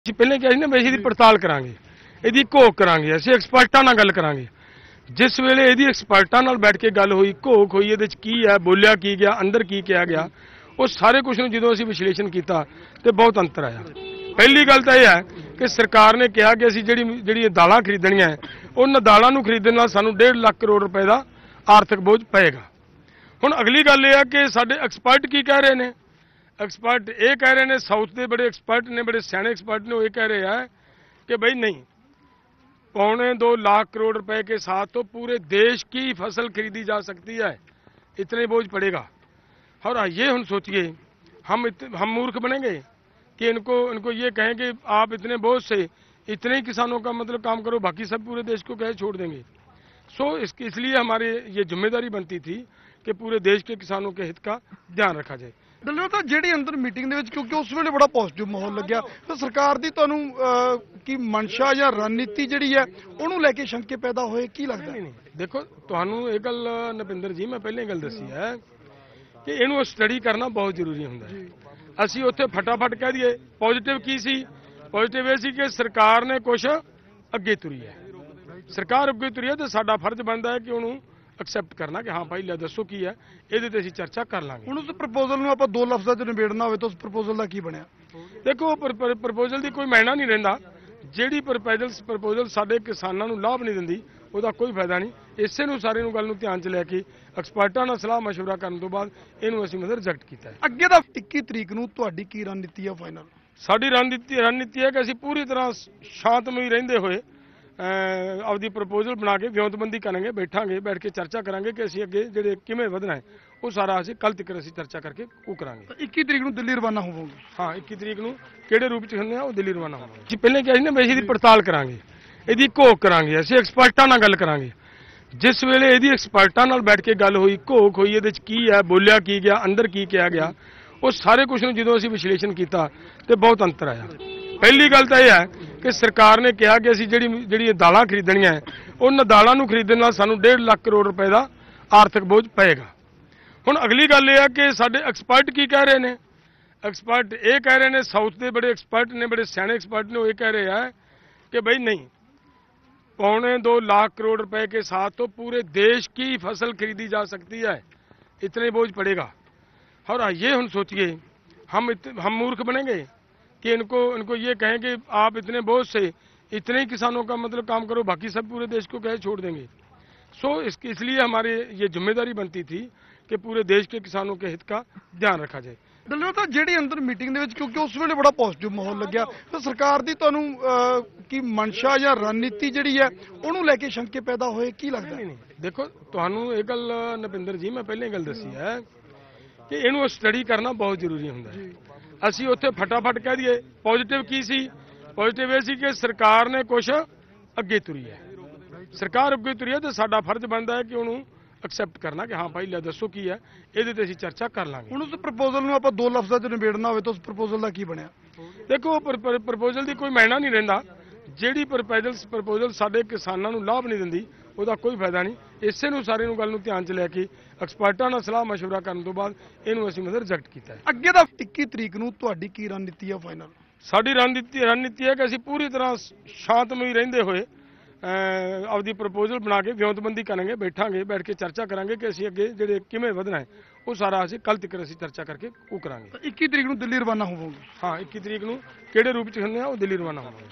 ਅਸੀਂ ਪਹਿਲੇ ਕਿਹਾ ਸੀ ਨਾ ਵੀ ਅਸੀਂ ਇਹਦੀ ਪੜਤਾਲ ਕਰਾਂਗੇ, ਇਹਦੀ ਘੋਖ ਕਰਾਂਗੇ, ਅਸੀਂ ਐਕਸਪਰਟਾਂ ਨਾਲ ਗੱਲ ਕਰਾਂਗੇ। ਜਿਸ ਵੇਲੇ ਇਹਦੀ ਐਕਸਪਰਟਾਂ ਨਾਲ ਬੈਠ ਕੇ ਗੱਲ ਹੋਈ, ਘੋਖ ਹੋਈ, ਇਹਦੇ 'ਚ ਕੀ ਹੈ, ਬੋਲਿਆ ਕੀ ਗਿਆ, ਅੰਦਰ ਕੀ ਕਿਹਾ ਗਿਆ, ਉਹ ਸਾਰੇ ਕੁਝ ਨੂੰ ਜਦੋਂ ਅਸੀਂ ਵਿਸ਼ਲੇਸ਼ਣ ਕੀਤਾ ਤੇ ਬਹੁਤ ਅੰਤਰ ਆਇਆ। ਪਹਿਲੀ ਗੱਲ ਤਾਂ ਇਹ ਹੈ ਕਿ ਸਰਕਾਰ ਨੇ ਕਿਹਾ ਕਿ ਅਸੀਂ ਜਿਹੜੀ ਦਾਲਾਂ ਖਰੀਦਣੀਆਂ ਉਹਨਾਂ ਦਾਲਾਂ ਨੂੰ ਖਰੀਦਣ ਨਾਲ ਸਾਨੂੰ 1.5 ਲੱਖ ਕਰੋੜ ਰੁਪਏ ਦਾ ਆਰਥਿਕ ਬੋਝ ਪਏਗਾ। ਹੁਣ ਅਗਲੀ ਗੱਲ ਇਹ ਹੈ ਕਿ ਸਾਡੇ ਐਕਸਪਰਟ ਕੀ ਕਹਿ ਰਹੇ ਨੇ। एक्सपर्ट ये कह रहे हैं, साउथ के बड़े एक्सपर्ट ने, बड़े सियाने एक्सपर्ट ने, वो ये कह रहे हैं कि भाई नहीं, 1.25 लाख करोड़ रुपए के साथ तो पूरे देश की फसल खरीदी जा सकती है, इतने बोझ पड़ेगा। और ये हम सोचिए, हम मूर्ख बनेंगे कि इनको ये कहें कि आप इतने बोझ से इतने ही किसानों का मतलब काम करो, बाकी सब पूरे देश को कहे छोड़ देंगे। इसलिए हमारे ये जिम्मेदारी बनती थी कि पूरे देश के किसानों के हित का ध्यान रखा जाए। दलियों तो ਜਿਹੜੀ ਅੰਦਰ ਮੀਟਿੰਗ ਦੇ ਵਿੱਚ ਕਿਉਂਕਿ ਉਸ ਵੇਲੇ ਬੜਾ ਪੋਜ਼ਿਟਿਵ ਮਾਹੌਲ ਲੱਗਿਆ ਤਾਂ ਸਰਕਾਰ ਦੀ ਤੁਹਾਨੂੰ ਕੀ ਮਨਸ਼ਾ ਜਾਂ ਰਣਨੀਤੀ ਜਿਹੜੀ ਹੈ ਉਹਨੂੰ ਲੈ ਕੇ ਸ਼ੰਕੇ ਪੈਦਾ ਹੋਏ, ਕੀ ਲੱਗਦਾ? ਨਹੀਂ ਦੇਖੋ, ਤੁਹਾਨੂੰ ਇਹ ਗੱਲ ਨਵਿੰਦਰ ਜੀ ਮੈਂ ਪਹਿਲਾਂ ਹੀ ਗੱਲ ਦੱਸੀ ਹੈ ਕਿ ਇਹਨੂੰ ਸਟੱਡੀ ਕਰਨਾ ਬਹੁਤ ਜ਼ਰੂਰੀ ਹੁੰਦਾ ਹੈ। ਅਸੀਂ ਉੱਥੇ ਫਟਾਫਟ ਕਹਿ ਦਈਏ ਪੋਜ਼ਿਟਿਵ ਕੀ ਸੀ? ਪੋਜ਼ਿਟਿਵ ਇਹ ਸੀ ਕਿ ਸਰਕਾਰ ਨੇ ਕੁਝ ਅੱਗੇ ਤੁਰੀ ਹੈ। ਸਰਕਾਰ ਅੱਗੇ ਤੁਰੀ ਹੈ ਤੇ ਸਾਡਾ ਫਰਜ਼ ਬਣਦਾ ਹੈ ਕਿ ਉਹਨੂੰ एक्सेप्ट करना कि हाँ भाई ले दसो की है, ये असीं चर्चा कर लांगे। ਹੁਣ ਉਸ ਪ੍ਰਪੋਜ਼ਲ ਨੂੰ ਆਪਾਂ ਦੋ ਲਫ਼ਜ਼ਾਂ 'ਚ ਨਿਬੇੜਨਾ ਹੋਵੇ ਤਾਂ ਉਸ ਪ੍ਰਪੋਜ਼ਲ ਦਾ ਕੀ ਬਣਿਆ? देखो प्रपोजल की कोई मायना नहीं रहिंदा। ਜਿਹੜੀ ਪ੍ਰਪੋਜ਼ਲ ਸਾਡੇ ਕਿਸਾਨਾਂ ਨੂੰ ਲਾਭ ਨਹੀਂ ਦਿੰਦੀ ਉਹਦਾ ਕੋਈ ਫਾਇਦਾ ਨਹੀਂ। ਇਸੇ ਨੂੰ ਸਾਰੇ ਨੂੰ ਗੱਲ ਨੂੰ ਧਿਆਨ 'ਚ ਲੈ ਕੇ ਐਕਸਪਰਟਾਂ ਨਾਲ ਸਲਾਹ ਮਸ਼ਵਰਾ ਕਰਨ ਤੋਂ ਬਾਅਦ ਇਹਨੂੰ ਅਸੀਂ ਮਤਲਬ ਰਿਜੈਕਟ ਕੀਤਾ ਹੈ। ਅੱਗੇ ਦਾ 21 ਤਰੀਕ ਨੂੰ ਤੁਹਾਡੀ ਕੀ ਰਣਨੀਤੀ ਹੈ ਫਾਈਨਲ? ਸਾਡੀ ਰਣਨੀਤੀ ਹੈ ਕਿ ਅਸੀਂ ਪੂਰੀ ਤਰ੍ਹਾਂ ਸ਼ਾਂਤਮਈ ਰਹਿੰਦੇ ਹੋਏ ਆਪਦੀ ਪ੍ਰਪੋਜ਼ਲ ਬਣਾ ਕੇ ਵਿਉਂਤਬੰਦੀ ਕਰਾਂਗੇ, ਬੈਠ ਕੇ ਚਰਚਾ ਕਰਾਂਗੇ ਕਿ ਅਸੀਂ ਅੱਗੇ ਜਿਹੜੇ ਕਿਵੇਂ ਵਧਣਾ ਹੈ ਉਹ ਸਾਰਾ ਅਸੀਂ ਕੱਲ ਤੱਕ ਅਸੀਂ ਚਰਚਾ ਕਰਕੇ ਉਹ ਕਰਾਂਗੇ। 21 ਤਰੀਕ ਨੂੰ ਦਿੱਲੀ ਰਵਾਨਾ ਹੋਵੋਗੇ? ਹਾਂ, 21 ਤਰੀਕ ਨੂੰ ਕਿਹੜੇ ਰੂਪ 'ਚ ਹੁੰਦੇ ਆ ਉਹ ਦਿੱਲੀ ਰਵਾਨਾ ਹੋਵਾਂਗੇ। ਅਸੀਂ ਪਹਿਲੇ ਕਿਹਾ ਸੀ ਨਾ ਵੀ ਅਸੀਂ ਇਹਦੀ ਪੜਤਾਲ ਕਰਾਂਗੇ, ਇਹਦੀ ਘੋਖ ਕਰਾਂਗੇ, ਅਸੀਂ ਐਕਸਪਰਟਾਂ ਨਾਲ ਗੱਲ ਕਰਾਂਗੇ। ਜਿਸ ਵੇਲੇ ਇਹਦੀ ਐਕਸਪਰਟਾਂ ਨਾਲ ਬੈਠ ਕੇ ਗੱਲ ਹੋਈ, ਘੋਖ ਹੋਈ, ਇਹਦੇ 'ਚ ਕੀ ਹੈ, ਬੋਲਿਆ ਕੀ ਗਿਆ, ਅੰਦਰ ਕੀ ਕਿਹਾ ਗਿਆ, ਉਹ ਸਾਰੇ ਕੁਝ ਨੂੰ ਜਦੋਂ ਅਸੀਂ ਵਿਸ਼ਲੇਸ਼ਣ ਕੀਤਾ ਤੇ ਬਹੁਤ ਅੰਤਰ ਆਇਆ। ਪਹਿਲੀ ਗੱਲ ਤਾਂ ਇਹ ਹੈ ਕਿ ਸਰਕਾਰ ਨੇ ਕਿਹਾ ਕਿ ਅਸੀਂ ਜਿਹੜੀ ਦਾਲਾਂ ਖਰੀਦਣੀਆਂ ਉਹਨਾਂ ਦਾਲਾਂ ਨੂੰ ਖਰੀਦਣ ਨਾਲ ਸਾਨੂੰ 1.5 ਲੱਖ ਕਰੋੜ ਰੁਪਏ ਦਾ ਆਰਥਿਕ ਬੋਝ ਪਏਗਾ। ਹੁਣ ਅਗਲੀ ਗੱਲ ਇਹ ਹੈ ਕਿ ਸਾਡੇ ਐਕਸਪਰਟ ਕੀ ਕਹਿ ਰਹੇ ਨੇ। ਐਕਸਪਰਟ ਇਹ ਕਹਿ ਰਹੇ ਨੇ, ਸਾउथ ਦੇ ਬੜੇ ਐਕਸਪਰਟ ਨੇ, ਬੜੇ ਸਿਆਣੇ ਐਕਸਪਰਟ ਨੇ, ਉਹ ਇਹ कह रहे हैं कि भाई नहीं, 2.25 लाख करोड़ रुपए के साथ तो पूरे देश की फसल खरीदी जा सकती है, इतने बोझ पड़ेगा। और ये हम सोचिए, हम मूर्ख बनेंगे कि इनको ये कहें कि आप इतने बोझ से इतने ही किसानों का मतलब काम करो, बाकी सब पूरे देश को कहे छोड़ देंगे। इसलिए हमारे ये जिम्मेदारी बनती थी कि पूरे देश के किसानों के हित का ध्यान रखा जाए। ਦਲਿयों ਤਾਂ ਜਿਹੜੀ ਅੰਦਰ ਮੀਟਿੰਗ ਦੇ ਵਿੱਚ ਕਿਉਂਕਿ ਉਸ ਵੇਲੇ ਬੜਾ ਪੋਜ਼ਿਟਿਵ ਮਾਹੌਲ ਲੱਗਿਆ ਤਾਂ ਸਰਕਾਰ ਦੀ ਤੁਹਾਨੂੰ ਕੀ ਮਨਸ਼ਾ ਜਾਂ ਰਣਨੀਤੀ ਜਿਹੜੀ ਹੈ ਉਹਨੂੰ ਲੈ ਕੇ ਸ਼ੰਕੇ ਪੈਦਾ ਹੋਏ, ਕੀ ਲੱਗਦਾ? ਨਹੀਂ ਦੇਖੋ, ਤੁਹਾਨੂੰ ਇਹ ਗੱਲ ਨਵਿੰਦਰ ਜੀ ਮੈਂ ਪਹਿਲਾਂ ਹੀ ਗੱਲ ਦੱਸੀ ਹੈ ਕਿ ਇਹਨੂੰ ਸਟੱਡੀ ਕਰਨਾ ਬਹੁਤ ਜ਼ਰੂਰੀ ਹੁੰਦਾ ਹੈ। ਅਸੀਂ ਉੱਥੇ ਫਟਾਫਟ ਕਹਿ ਦਈਏ ਪੋਜ਼ਿਟਿਵ ਕੀ ਸੀ? ਪੋਜ਼ਿਟਿਵ ਇਹ ਸੀ ਕਿ ਸਰਕਾਰ ਨੇ ਕੁਝ ਅੱਗੇ ਤੁਰੀ ਹੈ। ਸਰਕਾਰ ਅੱਗੇ ਤੁਰੀ ਹੈ ਤੇ ਸਾਡਾ ਫਰਜ਼ ਬਣਦਾ ਹੈ ਕਿ ਉਹਨੂੰ एक्सेप्ट करना कि हाँ भाई ले दसो की है, ये असीं चर्चा कर लांगे। ਹੁਣ ਉਸ ਪ੍ਰਪੋਜ਼ਲ ਨੂੰ ਆਪਾਂ ਦੋ ਲਫ਼ਜ਼ਾਂ 'ਚ ਨਿਬੇੜਨਾ ਹੋਵੇ ਤਾਂ ਉਸ ਪ੍ਰਪੋਜ਼ਲ ਦਾ ਕੀ ਬਣਿਆ? देखो प्रपोजल की कोई मायना नहीं रहिंदा। ਜਿਹੜੀ ਪ੍ਰਪੋਜ਼ਲ ਸਾਡੇ ਕਿਸਾਨਾਂ ਨੂੰ ਲਾਭ ਨਹੀਂ ਦਿੰਦੀ ਉਹਦਾ ਕੋਈ ਫਾਇਦਾ ਨਹੀਂ। ਇਸੇ ਨੂੰ ਸਾਰੇ ਨੂੰ ਗੱਲ ਨੂੰ ਧਿਆਨ 'ਚ ਲੈ ਕੇ ਐਕਸਪਰਟਾਂ ਨਾਲ ਸਲਾਹ ਮਸ਼ਵਰਾ ਕਰਨ ਤੋਂ ਬਾਅਦ ਇਹਨੂੰ ਅਸੀਂ ਮਤਲਬ ਰਿਜੈਕਟ ਕੀਤਾ ਹੈ। ਅੱਗੇ ਦਾ 21 ਤਰੀਕ ਨੂੰ ਤੁਹਾਡੀ ਕੀ ਰਣਨੀਤੀ ਹੈ ਫਾਈਨਲ? ਸਾਡੀ ਰਣਨੀਤੀ ਹੈ ਕਿ ਅਸੀਂ ਪੂਰੀ ਤਰ੍ਹਾਂ ਸ਼ਾਂਤਮਈ ਰਹਿੰਦੇ ਹੋਏ ਆਪਦੀ ਪ੍ਰਪੋਜ਼ਲ ਬਣਾ ਕੇ ਵਿਉਂਤਬੰਦੀ ਕਰਾਂਗੇ, ਬੈਠ ਕੇ ਚਰਚਾ ਕਰਾਂਗੇ ਕਿ ਅਸੀਂ ਅੱਗੇ ਜਿਹੜੇ ਕਿਵੇਂ ਵਧਣਾ ਹੈ ਉਹ ਸਾਰਾ ਅਸੀਂ ਕੱਲ ਤੱਕ ਅਸੀਂ ਚਰਚਾ ਕਰਕੇ ਉਹ ਕਰਾਂਗੇ। 21 ਤਰੀਕ ਨੂੰ ਦਿੱਲੀ ਰਵਾਨਾ ਹੋਵੋਗੇ? ਹਾਂ, 21 ਤਰੀਕ ਨੂੰ ਕਿਹੜੇ ਰੂਪ 'ਚ ਹੁੰਦੇ ਆ ਉਹ ਦਿੱਲੀ ਰਵਾਨਾ ਹੋਵਾਂਗੇ।